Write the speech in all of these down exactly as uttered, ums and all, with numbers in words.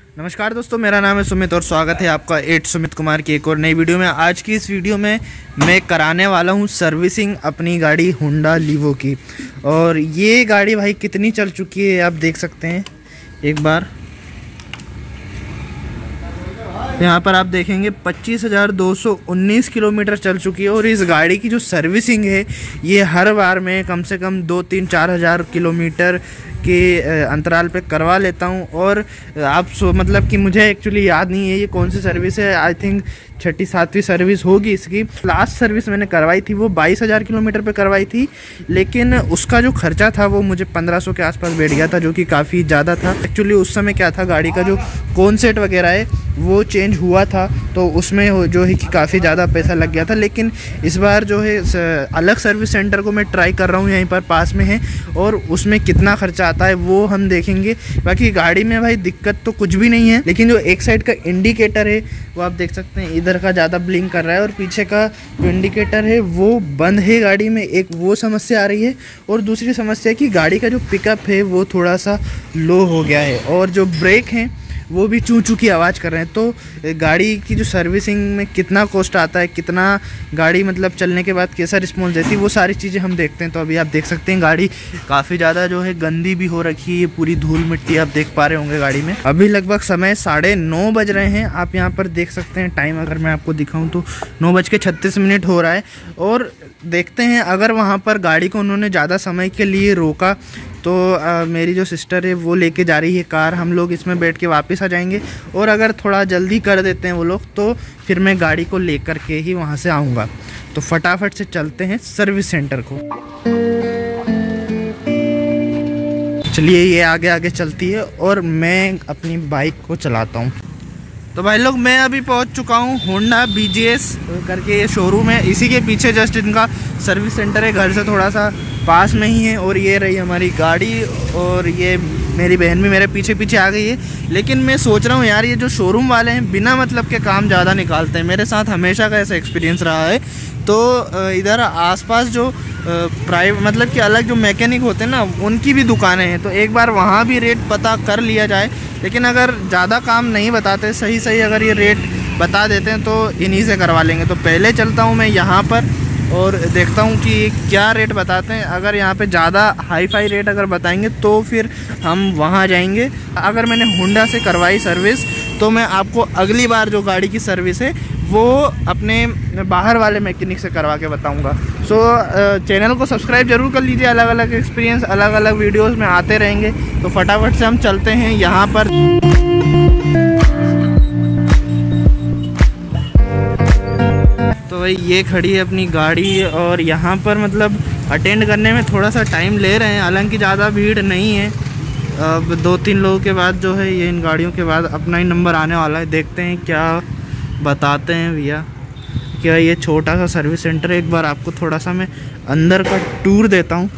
नमस्कार दोस्तों, मेरा नाम है सुमित और स्वागत है आपका एट सुमित कुमार की एक और नई वीडियो में। आज की इस वीडियो में मैं कराने वाला हूं सर्विसिंग अपनी गाड़ी होंडा लीवो की। और ये गाड़ी भाई कितनी चल चुकी है आप देख सकते हैं। एक बार यहाँ पर आप देखेंगे पच्चीस हज़ार दो सौ उन्नीस किलोमीटर चल चुकी है। और इस गाड़ी की जो सर्विसिंग है ये हर बार में कम से कम दो तीन चार हज़ार किलोमीटर के अंतराल पे करवा लेता हूँ। और आप सो मतलब कि मुझे एक्चुअली याद नहीं है ये कौन सी सर्विस है। आई थिंक छठी सातवीं सर्विस होगी इसकी। लास्ट सर्विस मैंने करवाई थी वो बाईस हज़ार किलोमीटर पे करवाई थी, लेकिन उसका जो खर्चा था वो मुझे पंद्रह सौ के आसपास बैठ गया था, जो कि काफ़ी ज़्यादा था। एक्चुअली उस समय क्या था, गाड़ी का जो कॉन्सेट वगैरह है वो चेंज हुआ था, तो उसमें जो है कि काफ़ी ज़्यादा पैसा लग गया था। लेकिन इस बार जो है अलग सर्विस सेंटर को मैं ट्राई कर रहा हूँ, यहीं पर पास में है, और उसमें कितना खर्चा आता है वो हम देखेंगे। बाकी गाड़ी में भाई दिक्कत तो कुछ भी नहीं है, लेकिन जो एक साइड का इंडिकेटर है वो आप देख सकते हैं इधर का ज़्यादा ब्लिंक कर रहा है, और पीछे का जो इंडिकेटर है वो बंद है गाड़ी में। एक वो समस्या आ रही है, और दूसरी समस्या है कि गाड़ी का जो पिकअप है वो थोड़ा सा लो हो गया है, और जो ब्रेक हैं वो भी चू चू की आवाज़ कर रहे हैं। तो गाड़ी की जो सर्विसिंग में कितना कॉस्ट आता है, कितना गाड़ी मतलब चलने के बाद कैसा रिस्पॉन्स देती है, वो सारी चीज़ें हम देखते हैं। तो अभी आप देख सकते हैं गाड़ी काफ़ी ज़्यादा जो है गंदी भी हो रखी है, पूरी धूल मिट्टी आप देख पा रहे होंगे गाड़ी में। अभी लगभग समय साढ़े नौ बज रहे हैं, आप यहाँ पर देख सकते हैं टाइम। अगर मैं आपको दिखाऊँ तो नौ बज के छत्तीस मिनट हो रहा है। और देखते हैं अगर वहाँ पर गाड़ी को उन्होंने ज़्यादा समय के लिए रोका तो आ, मेरी जो सिस्टर है वो लेके जा रही है कार, हम लोग इसमें बैठ के वापस आ जाएंगे। और अगर थोड़ा जल्दी कर देते हैं वो लोग तो फिर मैं गाड़ी को लेकर के ही वहाँ से आऊँगा। तो फटाफट से चलते हैं सर्विस सेंटर को। चलिए ये आगे आगे चलती है और मैं अपनी बाइक को चलाता हूँ। तो भाई लोग मैं अभी पहुंच चुका हूं होंडा बी जी एस करके ये शोरूम है, इसी के पीछे जस्ट इनका सर्विस सेंटर है, घर से थोड़ा सा पास में ही है। और ये रही हमारी गाड़ी, और ये मेरी बहन भी मेरे पीछे पीछे आ गई है। लेकिन मैं सोच रहा हूँ यार, ये जो शोरूम वाले हैं बिना मतलब के काम ज़्यादा निकालते हैं, मेरे साथ हमेशा का ऐसा एक्सपीरियंस रहा है। तो इधर आसपास जो प्राइवेट मतलब कि अलग जो मैकेनिक होते हैं ना, उनकी भी दुकानें हैं, तो एक बार वहाँ भी रेट पता कर लिया जाए। लेकिन अगर ज़्यादा काम नहीं बताते, सही सही अगर ये रेट बता देते हैं तो इन्हीं से करवा लेंगे। तो पहले चलता हूँ मैं यहाँ पर और देखता हूँ कि क्या रेट बताते हैं। अगर यहाँ पे ज़्यादा हाई फाई रेट अगर बताएंगे तो फिर हम वहाँ जाएंगे। अगर मैंने होंडा से करवाई सर्विस तो मैं आपको अगली बार जो गाड़ी की सर्विस है वो अपने बाहर वाले मैकेनिक से करवा के बताऊंगा। सो so, चैनल को सब्सक्राइब जरूर कर लीजिए, अलग अलग एक्सपीरियंस अलग अलग वीडियोस में आते रहेंगे। तो फटाफट से हम चलते हैं यहाँ पर। तो भाई ये खड़ी है अपनी गाड़ी, और यहाँ पर मतलब अटेंड करने में थोड़ा सा टाइम ले रहे हैं, हालांकि ज़्यादा भीड़ नहीं है। अब दो तीन लोगों के बाद जो है ये इन गाड़ियों के बाद अपना ही नंबर आने वाला है। देखते हैं क्या बताते हैं भैया। क्या ये छोटा सा सर्विस सेंटर है, एक बार आपको थोड़ा सा मैं अंदर का टूर देता हूँ।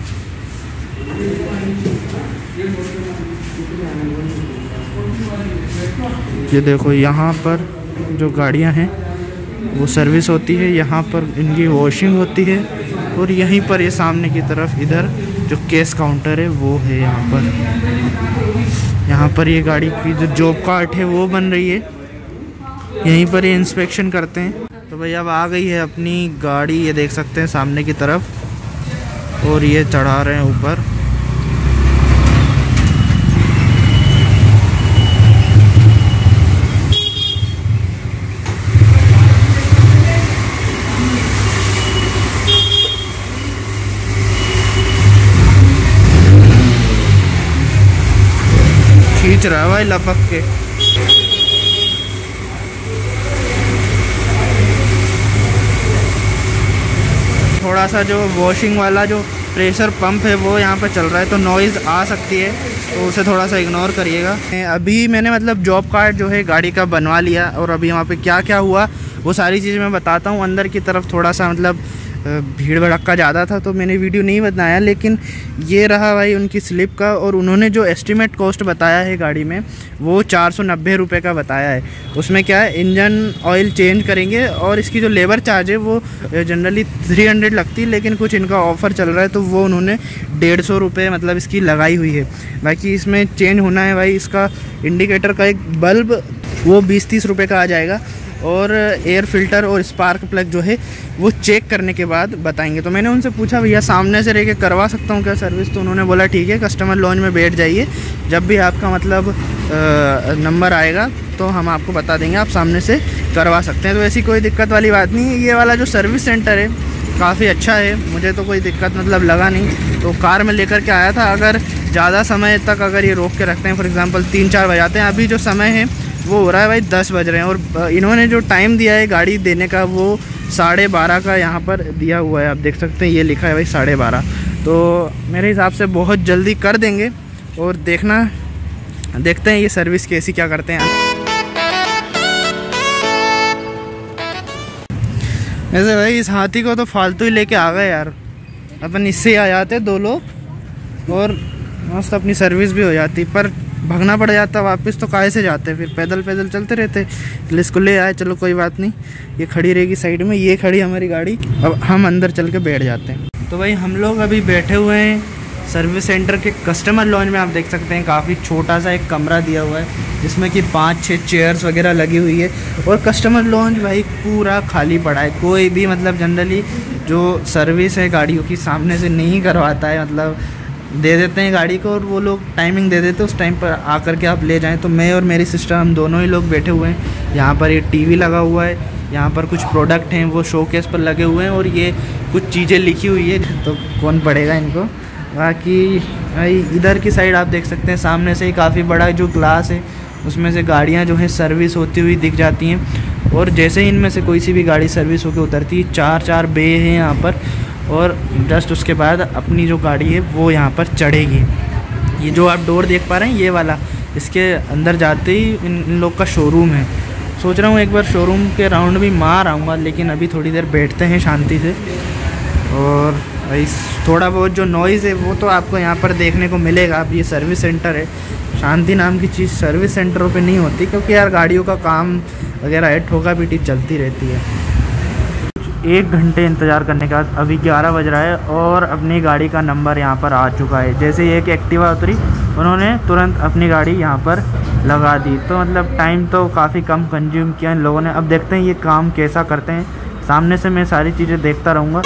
ये देखो यहाँ पर जो गाड़ियाँ हैं वो सर्विस होती है, यहाँ पर इनकी वॉशिंग होती है, और यहीं पर ये सामने की तरफ इधर जो कैश काउंटर है वो है। यहाँ पर यहाँ पर ये गाड़ी की जो जॉब कार्ड है वो बन रही है, यहीं पर ये इंस्पेक्शन करते हैं। तो भाई अब आ गई है अपनी गाड़ी, ये देख सकते हैं सामने की तरफ, और ये चढ़ा रहे हैं ऊपर। खींच रहा है भाई लपक के। थोड़ा सा जो वॉशिंग वाला जो प्रेशर पंप है वो यहाँ पर चल रहा है, तो नॉइज़ आ सकती है, तो उसे थोड़ा सा इग्नोर करिएगा। अभी मैंने मतलब जॉब कार्ड जो है गाड़ी का बनवा लिया, और अभी वहाँ पे क्या क्या हुआ वो सारी चीज़ें मैं बताता हूँ। अंदर की तरफ थोड़ा सा मतलब भीड़ भड़क्का ज़्यादा था तो मैंने वीडियो नहीं बनाया। लेकिन ये रहा भाई उनकी स्लिप का, और उन्होंने जो एस्टीमेट कॉस्ट बताया है गाड़ी में वो चार सौ नब्बे रुपये का बताया है। उसमें क्या है, इंजन ऑयल चेंज करेंगे और इसकी जो लेबर चार्ज है वो जनरली थ्री हंड्रेड लगती है, लेकिन कुछ इनका ऑफ़र चल रहा है तो वो उन्होंने डेढ़ सौ रुपये मतलब इसकी लगाई हुई है। बाकी इसमें चेंज होना है भाई इसका इंडिकेटर का एक बल्ब, वो बीस तीस रुपये का आ जाएगा, और एयर फिल्टर और स्पार्क प्लग जो है वो चेक करने के बाद बताएंगे। तो मैंने उनसे पूछा भैया सामने से रह के करवा सकता हूँ क्या सर्विस, तो उन्होंने बोला ठीक है, कस्टमर लॉन्ज में बैठ जाइए, जब भी आपका मतलब नंबर आएगा तो हम आपको बता देंगे, आप सामने से करवा सकते हैं। तो ऐसी कोई दिक्कत वाली बात नहीं है। ये वाला जो सर्विस सेंटर है काफ़ी अच्छा है, मुझे तो कोई दिक्कत मतलब लगा नहीं। तो कार में लेकर के आया था, अगर ज़्यादा समय तक अगर ये रोक के रखते हैं, फॉर एग्ज़ाम्पल तीन चार बजाते हैं, अभी जो समय है वो हो रहा है भाई दस बज रहे हैं, और इन्होंने जो टाइम दिया है गाड़ी देने का वो साढ़े बारह का यहाँ पर दिया हुआ है। आप देख सकते हैं ये लिखा है भाई साढ़े बारह। तो मेरे हिसाब से बहुत जल्दी कर देंगे, और देखना देखते हैं ये सर्विस कैसी क्या करते हैं। ऐसे भाई इस हाथी को तो फालतू ही लेके आ गए यार, अपन इससे ही आ जाते दो लोग और मस्त अपनी सर्विस भी हो जाती, पर भागना पड़ जाता वापस, तो काहे से जाते, फिर पैदल पैदल चलते रहते। तो इसको ले आए, चलो कोई बात नहीं, ये खड़ी रहेगी साइड में, ये खड़ी हमारी गाड़ी, अब हम अंदर चल के बैठ जाते हैं। तो भाई हम लोग अभी बैठे हुए हैं सर्विस सेंटर के कस्टमर लॉन्ज में। आप देख सकते हैं काफ़ी छोटा सा एक कमरा दिया हुआ है जिसमें कि पाँच छः चेयर्स वगैरह लगी हुई है, और कस्टमर लॉन्ज भाई पूरा खाली पड़ा है। कोई भी मतलब जनरली जो सर्विस है गाड़ियों की सामने से नहीं करवाता है, मतलब दे देते हैं गाड़ी को और वो लोग टाइमिंग दे देते हैं, उस टाइम पर आकर के आप ले जाएं। तो मैं और मेरी सिस्टर हम दोनों ही लोग बैठे हुए हैं। यहाँ पर ये टीवी लगा हुआ है, यहाँ पर कुछ प्रोडक्ट हैं वो शोकेस पर लगे हुए हैं, और ये कुछ चीज़ें लिखी हुई है, तो कौन पढ़ेगा इनको। बाकी भाई इधर की साइड आप देख सकते हैं सामने से ही काफ़ी बड़ा जो ग्लास है उसमें से गाड़ियाँ जो है सर्विस होती हुई दिख जाती हैं, और जैसे ही इनमें से कोई सी भी गाड़ी सर्विस होकर उतरती है, चार चार बे हैं यहाँ पर, और जस्ट उसके बाद अपनी जो गाड़ी है वो यहाँ पर चढ़ेगी। ये जो आप डोर देख पा रहे हैं ये वाला, इसके अंदर जाते ही इन, इन लोग का शोरूम है। सोच रहा हूँ एक बार शोरूम के राउंड भी मार आऊँगा, लेकिन अभी थोड़ी देर बैठते हैं शांति से। और भाई थोड़ा बहुत जो नॉइज़ है वो तो आपको यहाँ पर देखने को मिलेगा। अब ये सर्विस सेंटर है, शांति नाम की चीज़ सर्विस सेंटरों पे नहीं होती, क्योंकि यार गाड़ियों का काम वगैरह है, ठोका पीटी चलती रहती है। एक घंटे इंतज़ार करने के बाद अभी ग्यारह बज रहा है और अपनी गाड़ी का नंबर यहाँ पर आ चुका है। जैसे ही एक एक्टिवा उतरी उन्होंने तुरंत अपनी गाड़ी यहाँ पर लगा दी, तो मतलब टाइम तो काफ़ी कम कंज्यूम किया इन लोगों ने। अब देखते हैं ये काम कैसा करते हैं, सामने से मैं सारी चीज़ें देखता रहूँगा।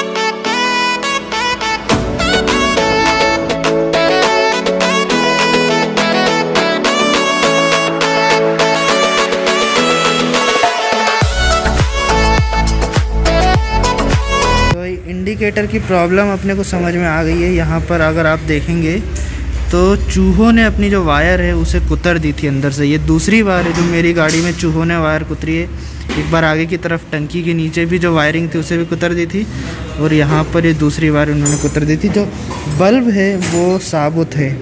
इंडिकेटर की प्रॉब्लम अपने को समझ में आ गई है। यहाँ पर अगर आप देखेंगे तो चूहों ने अपनी जो वायर है उसे कुतर दी थी अंदर से। ये दूसरी बार है जो मेरी गाड़ी में चूहों ने वायर कुतरी है। एक बार आगे की तरफ टंकी के नीचे भी जो वायरिंग थी उसे भी कुतर दी थी, और यहाँ पर ये दूसरी बार उन्होंने कुतर दी थी। जो बल्ब है वो साबुत है।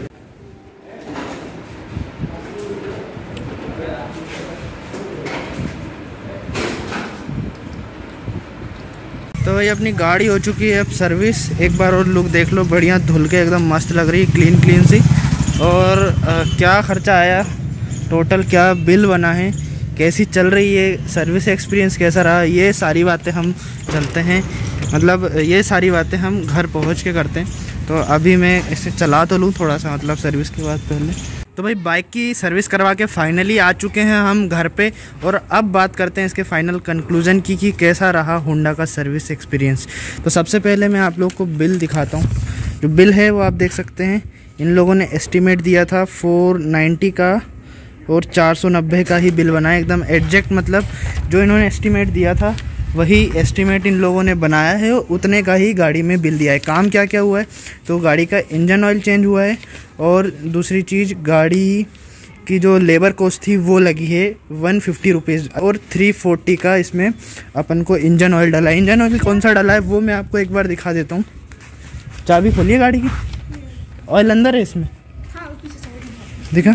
तो भाई अपनी गाड़ी हो चुकी है अब सर्विस। एक बार और लुक देख लो, बढ़िया धुल के एकदम मस्त लग रही है, क्लीन क्लीन सी। और आ, क्या ख़र्चा आया टोटल, क्या बिल बना है, कैसी चल रही है सर्विस, एक्सपीरियंस कैसा रहा, ये सारी बातें हम चलते हैं, मतलब ये सारी बातें हम घर पहुंच के करते हैं। तो अभी मैं इसे चला तो लूँ थोड़ा सा, मतलब सर्विस के बाद पहले। तो भाई बाइक की सर्विस करवा के फाइनली आ चुके हैं हम घर पे, और अब बात करते हैं इसके फाइनल कंक्लूजन की कि कैसा रहा होंडा का सर्विस एक्सपीरियंस। तो सबसे पहले मैं आप लोग को बिल दिखाता हूँ। जो बिल है वो आप देख सकते हैं, इन लोगों ने एस्टीमेट दिया था फोर नाइन्टी का, और चार सौ नब्बे का ही बिल बनाया एकदम एग्जैक्ट, मतलब जो इन्होंने एस्टीमेट दिया था वही एस्टीमेट इन लोगों ने बनाया है, उतने का ही गाड़ी में बिल दिया है। काम क्या क्या हुआ है, तो गाड़ी का इंजन ऑयल चेंज हुआ है, और दूसरी चीज़ गाड़ी की जो लेबर कॉस्ट थी वो लगी है वन फिफ्टी रुपीज़, और थ्री फोर्टी का इसमें अपन को इंजन ऑयल डला है। इंजन ऑयल कौन सा डला है वो मैं आपको एक बार दिखा देता हूँ। चाबी खोलिए गाड़ी की, ऑयल अंदर है इसमें, दिखा।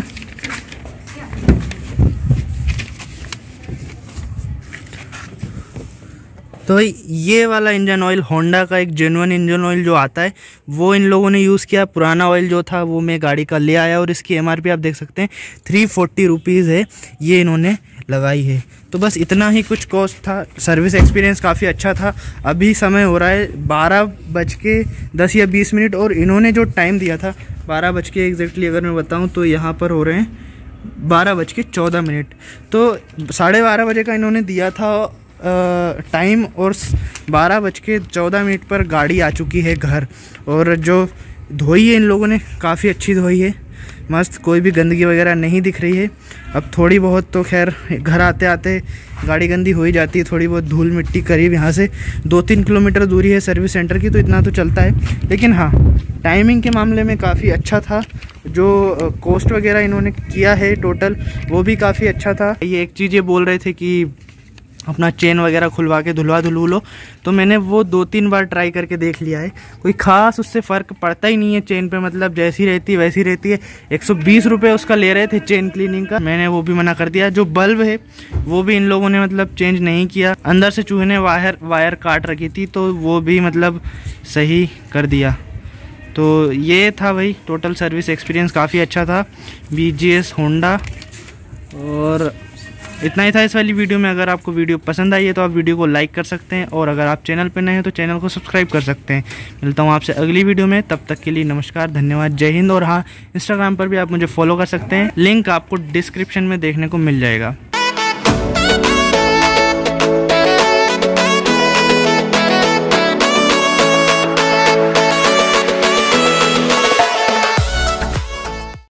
तो ये वाला इंजन ऑयल होंडा का एक जेन्युइन इंजन ऑयल जो आता है वो इन लोगों ने यूज़ किया। पुराना ऑयल जो था वो मैं गाड़ी का ले आया और इसकी एमआरपी आप देख सकते हैं थ्री फोर्टी रुपीज़ है, ये इन्होंने लगाई है। तो बस इतना ही कुछ कॉस्ट था। सर्विस एक्सपीरियंस काफ़ी अच्छा था। अभी समय हो रहा है बारह बज के दस या बीस मिनट और इन्होंने जो टाइम दिया था बारह बज के एग्जैक्टली अगर मैं बताऊँ तो यहाँ पर हो रहे हैं बारह बज के चौदह मिनट। तो साढ़े बारह बजे का इन्होंने दिया था टाइम और बारह बज के चौदह मिनट पर गाड़ी आ चुकी है घर। और जो धोई है इन लोगों ने काफ़ी अच्छी धोई है, मस्त, कोई भी गंदगी वगैरह नहीं दिख रही है। अब थोड़ी बहुत तो खैर घर आते आते गाड़ी गंदी हो ही जाती है, थोड़ी बहुत धूल मिट्टी करीब यहाँ से दो तीन किलोमीटर दूरी है सर्विस सेंटर की, तो इतना तो चलता है। लेकिन हाँ, टाइमिंग के मामले में काफ़ी अच्छा था। जो कॉस्ट वगैरह इन्होंने किया है टोटल वो भी काफ़ी अच्छा था। ये एक चीज़ ये बोल रहे थे कि अपना चेन वगैरह खुलवा के धुलवा धुलू लो, तो मैंने वो दो तीन बार ट्राई करके देख लिया है, कोई ख़ास उससे फ़र्क पड़ता ही नहीं है चेन पे, मतलब जैसी रहती है वैसी रहती है। एक सौ बीस रुपये उसका ले रहे थे चेन क्लीनिंग का, मैंने वो भी मना कर दिया। जो बल्ब है वो भी इन लोगों ने मतलब चेंज नहीं किया, अंदर से चूहे ने वायर वायर काट रखी थी तो वो भी मतलब सही कर दिया। तो ये था भाई टोटल सर्विस एक्सपीरियंस काफ़ी अच्छा था बी जी एस होंडा। और इतना ही था इस वाली वीडियो में। अगर आपको वीडियो पसंद आई है तो आप वीडियो को लाइक कर सकते हैं और अगर आप चैनल पर नए हैं तो चैनल को सब्सक्राइब कर सकते हैं। मिलता हूँ आपसे अगली वीडियो में, तब तक के लिए नमस्कार, धन्यवाद, जय हिंद। और हाँ, इंस्टाग्राम पर भी आप मुझे फॉलो कर सकते हैं, लिंक आपको डिस्क्रिप्शन में देखने को मिल जाएगा।